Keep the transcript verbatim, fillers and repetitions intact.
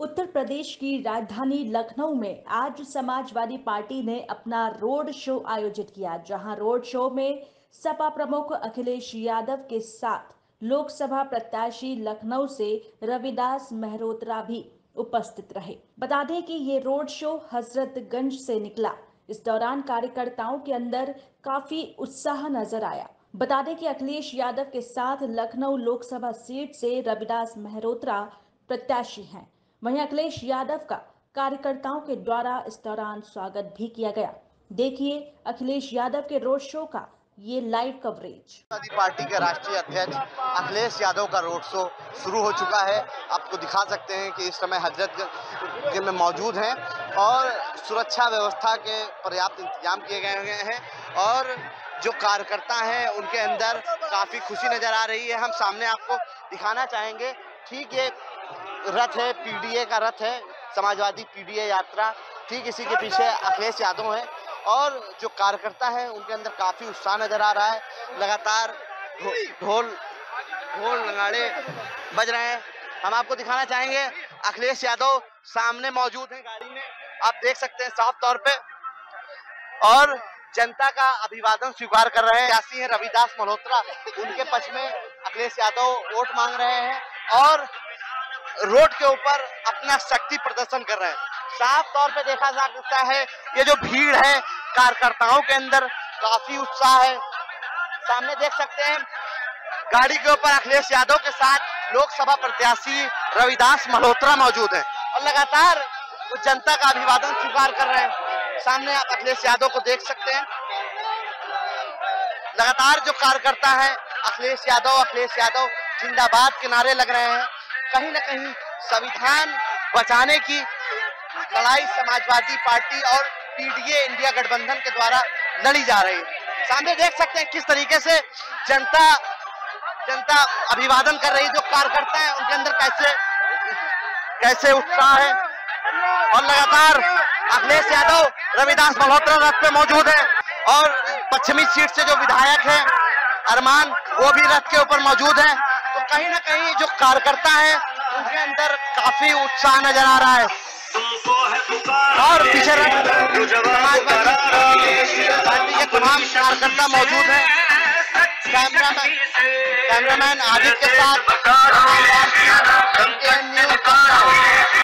उत्तर प्रदेश की राजधानी लखनऊ में आज समाजवादी पार्टी ने अपना रोड शो आयोजित किया, जहां रोड शो में सपा प्रमुख अखिलेश यादव के साथ लोकसभा प्रत्याशी लखनऊ से रविदास मेहरोत्रा भी उपस्थित रहे। बता दें कि ये रोड शो हजरतगंज से निकला। इस दौरान कार्यकर्ताओं के अंदर काफी उत्साह नजर आया। बता दें कि अखिलेश यादव के साथ लखनऊ लोकसभा सीट से रविदास मेहरोत्रा प्रत्याशी हैं। वहीं अखिलेश यादव का कार्यकर्ताओं के द्वारा इस दौरान स्वागत भी किया गया। देखिए अखिलेश यादव के रोड शो का ये लाइव कवरेज। समाजवादी पार्टी के राष्ट्रीय अध्यक्ष अखिलेश यादव का रोड शो शुरू हो चुका है। आपको दिखा सकते हैं कि इस समय हजरतगंज में मौजूद हैं और सुरक्षा व्यवस्था के पर्याप्त इंतजाम किए गए हैं और जो कार्यकर्ता हैं उनके अंदर काफ़ी खुशी नज़र आ रही है। हम सामने आपको दिखाना चाहेंगे। ठीक ये रथ है, पीडीए का रथ है, समाजवादी पीडीए यात्रा। ठीक इसी के पीछे अखिलेश यादव हैं और जो कार्यकर्ता हैं उनके अंदर काफ़ी उत्साह नज़र आ रहा है। लगातार ढोल ढोल नगाड़े बज रहे हैं। हम आपको दिखाना चाहेंगे अखिलेश यादव सामने मौजूद हैं गाड़ी में, आप देख सकते हैं साफ तौर पे, और जनता का अभिवादन स्वीकार कर रहे हैं। सियासी हैं रविदास मल्होत्रा, उनके पक्ष में अखिलेश यादव वोट मांग रहे हैं और रोड के ऊपर अपना शक्ति प्रदर्शन कर रहे हैं। साफ तौर पे देखा जा सकता है ये जो भीड़ है कार्यकर्ताओं के अंदर काफी उत्साह है। सामने देख सकते हैं गाड़ी के ऊपर अखिलेश यादव के साथ लोकसभा प्रत्याशी रविदास मल्होत्रा मौजूद है और लगातार वो जनता का अभिवादन स्वीकार कर रहे हैं। सामने आप अखिलेश यादव को देख सकते हैं। लगातार जो कार्यकर्ता है अखिलेश यादव अखिलेश यादव जिंदाबाद के नारे लग रहे हैं। कहीं ना कहीं संविधान बचाने की लड़ाई समाजवादी पार्टी और पीडीए इंडिया गठबंधन के द्वारा लड़ी जा रही है। सामने देख सकते हैं किस तरीके से जनता जनता अभिवादन कर रही है। जो कार्यकर्ता है उनके अंदर कैसे कैसे उत्साह है और लगातार अखिलेश यादव रविदास मल्होत्रा रथ पे मौजूद है और पश्चिमी सीट से जो विधायक है अरमान वो भी रथ के ऊपर मौजूद है। तो कहीं ना कहीं जो कार्यकर्ता है उनके अंदर काफी उत्साह नजर आ रहा है और पीछे पार्टी के तमाम कार्यकर्ता मौजूद हैं। कैमरामैन कैमरामैन आदित्य के साथ